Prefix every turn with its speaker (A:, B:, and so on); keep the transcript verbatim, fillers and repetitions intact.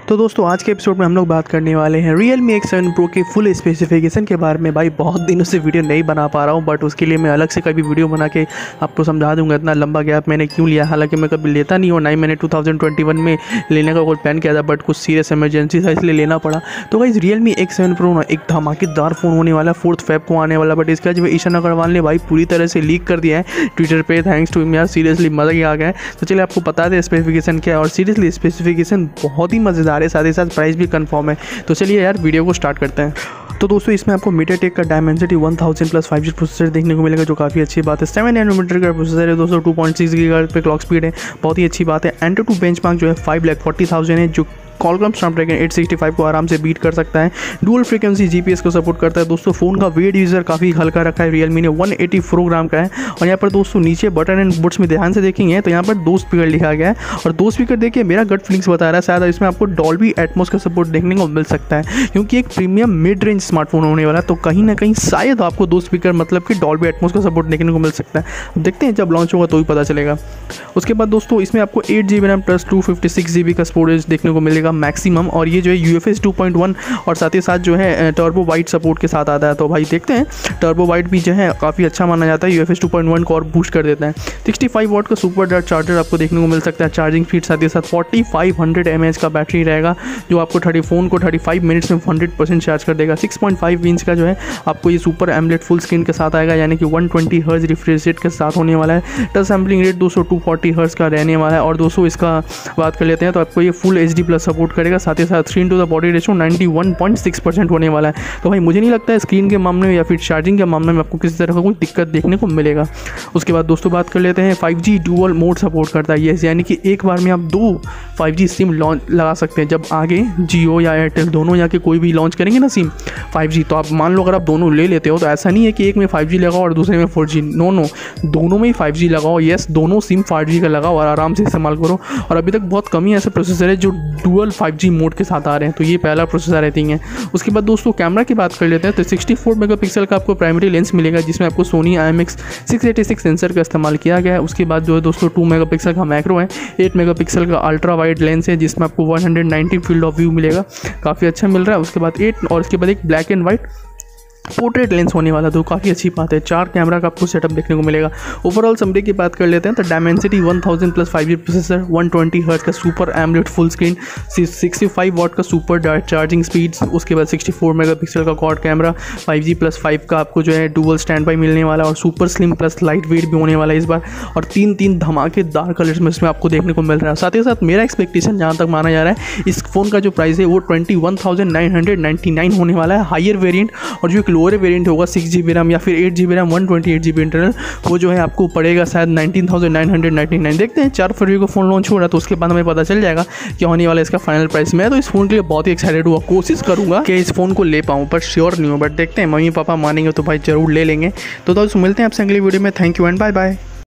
A: तो दोस्तों आज के एपिसोड में हम लोग बात करने वाले हैं Realme एक्स सेवन Pro के फुल स्पेसिफिकेशन के बारे में। भाई बहुत दिनों से वीडियो नहीं बना पा रहा हूँ, बट उसके लिए मैं अलग से कभी वीडियो बना के आपको समझा दूंगा इतना लंबा गैप मैंने क्यों लिया। हालांकि मैं कभी लेता नहीं हूँ, ना ही मैंने टू थाउजेंड ट्वेंटी वन में लेने का कोई प्लान किया था, बट कुछ सीरियस इमरजेंसी था इसलिए लेना पड़ा। तो भाई Realme एक्स सेवन Pro ना एक धमाकेदार फ़ोन होने वाला, फोर्थ फेब को आने वाला। बट इसका जो ईशान अग्रवाल ने भाई पूरी तरह से लीक कर दिया है ट्विटर पे, थैंक्स टू हिम यार, सीरियसली मज़ा ही आ गया है। तो चलिए आपको बता दें स्पेसिफिकेशन क्या है, और सीरियसली स्पेसिफिकेशन बहुत ही मज़ेदार है, साथ ही साथ प्राइस भी कंफर्म है। तो चलिए यार वीडियो को स्टार्ट करते हैं। तो दोस्तों इसमें आपको MediaTek का Dimensity one thousand plus five G processor देखने को मिलेगा, जो काफ़ी अच्छी बात है। सेवन नैनोमीटर का प्रोसेसर है दोस्तों, टू पॉइंट सिक्स गीगाहर्ट्ज़ पे क्लॉक स्पीड है, बहुत ही अच्छी बात है। एंटू बेंचमार्क जो है फाइव लाख फोर्टी थाउजेंड है, जो Qualcomm Snapdragon eight sixty five को आराम से बीट कर सकता है। डुअल फ्रीक्वेंसी जीपीएस को सपोर्ट करता है दोस्तों। फ़ोन का वेट यूज़र काफ़ी हल्का रखा है Realme ने, वन एटी फोर ग्राम का है। और यहाँ पर दोस्तों नीचे बटन एंड बुट्स में ध्यान से देखेंगे तो यहाँ पर दो स्पीकर लिखा गया है, और दो स्पीकर देखिए मेरा गट फीलिंग्स बता रहा है शायद इसमें आपको डॉल्बी एटमॉस का सपोर्ट देखने को मिल सकता है, क्योंकि एक प्रीमियम मिड रेंज स्मार्टफोन होने वाला है। तो कहीं ना कहीं शायद आपको दो स्पीकर मतलब कि डॉल्बी एटमॉस का सपोर्ट देखने को मिल सकता है। देखते हैं जब लॉन्च होगा तो ही पता चलेगा। उसके बाद दोस्तों इसमें आपको eight G B RAM plus two fifty six G B का स्टोरेज देखने को मिलेगा मैक्सिमम, और ये जो है U F S two point one और साथ ही साथ जो है टर्बो वाइड सपोर्ट के साथ आता है। तो भाई देखते हैं, टर्बो वाइड भी जो है काफ़ी अच्छा माना जाता है, U F S two point one को और बूस्ट कर देता है। सिक्सटी फाइव वाट का सुपर डार्ट चार्जर आपको देखने को मिल सकता है, चार्जिंग स्पीड साथ ही साथ forty five hundred M H का बैटरी रहेगा, जो आपको थर्टी फोन को थर्टी फाइव मिनट्स में हंड्रेड परसेंट चार्ज कर देगा। सिक्स पॉइंट फाइव इंच का जो है आपको ये सुपर एमलेट फुल स्क्रीन के साथ आएगा, यानी कि one twenty hertz refresh rate के साथ होने वाला है। टच सैम्पलिंग रेट दोस्तों टू फोर्टी हर्ट्ज का रहने वाला है। और दोस्तों इसका बात कर लेते हैं तो आपको ये full H D plus support करेगा, साथ ही साथ screen to the body ratio ninety one point six percent होने वाला है। तो भाई मुझे नहीं लगता है स्क्रीन के मामले में या फिर चार्जिंग के मामले में आपको किसी तरह का कोई दिक्कत देखने को मिलेगा। उसके बाद दोस्तों बात कर लेते हैं, five G dual mode support करता है ये, यानी कि एक बार में आप दो फाइव जी सिम लॉन्च लगा सकते हैं। जब आगे जियो या एयरटेल दोनों या के कोई भी लॉन्च करेंगे ना सिम फाइव जी, तो आप मान लो अगर आप दोनों ले लेते हो तो ऐसा नहीं है कि एक में फाइव जी लगाओ और दूसरे में फोर जी, नो नो, दोनों में ही फाइव जी लगाओ। येस, दोनों सिम फाइव जी का लगाओ और आराम से इस्तेमाल करो। और अभी तक बहुत कम ही ऐसे प्रोसेसर है जो डुअल फाइव जी मोड के साथ आ रहे हैं, तो ये पहला प्रोसेसर रहती है। उसके बाद दोस्तों कैमरा की बात कर लेते हैं तो सिक्सटी फोर मेगापिक्सल का आपको प्राइमरी लेंस मिलेगा, जिसमें आपको Sony I M X six eighty six sensor का इस्तेमाल किया गया है। उसके बाद जो है दोस्तों टू मेगापिक्सल का मैक्रो है, एट मेगापिक्सल का अल्ट्रा वाइड लेंस है, जिसमें आपको one hundred ninety field of view मिलेगा, काफ़ी अच्छा मिल रहा है। उसके बाद एट और उसके बाद एक black and white portrait lens होने वाला, तो काफ़ी अच्छी बात है। चार कैमरा का आपको सेटअप देखने को मिलेगा। ओवरऑल समरी की बात कर लेते हैं तो Dimensity one thousand plus five G processor, one twenty hertz का super AMOLED full screen, sixty five watt का सुपर डार्ट चार्जिंग स्पीड, उसके बाद सिक्सटी फोर मेगापिक्सल का quad camera, five G plus five का आपको जो है डुअल स्टैंड बाई मिलने वाला, और super slim plus light weight भी होने वाला है इस बार, और तीन तीन धमाकेदार कलर्स में इसमें आपको देखने को मिल रहा है। साथ ही साथ मेरा एक्सपेक्टेशन जहाँ तक माना जा रहा है, इस फोन का जो प्राइस है वो twenty one thousand nine hundred ninety nine होने वाला है हायर वेरियंट, और जो एक लोअर वेरियंट होगा सिक्स जी बी रैम या फिर eight G B RAM one twenty eight G B internal, वो जो है आपको पड़ेगा शायद nineteen thousand nine hundred ninety nine. देखते हैं चार फरवरी को फ़ोन लॉन्च हो रहा है, तो उसके बाद हमें पता चल जाएगा क्या होने वाला है इसका फाइनल प्राइस। मैं तो इस फोन के लिए बहुत ही एक्साइटेड हुआ, कोशिश करूंगा कि इस फोन को ले पाऊँ, पर श्योर नहीं हूँ, बट देखते हैं, मम्मी पापा मानेंगे तो भाई जरूर ले लेंगे। तो दोस्तों मिलते हैं आपसे अगली वीडियो में। Thank you and bye bye.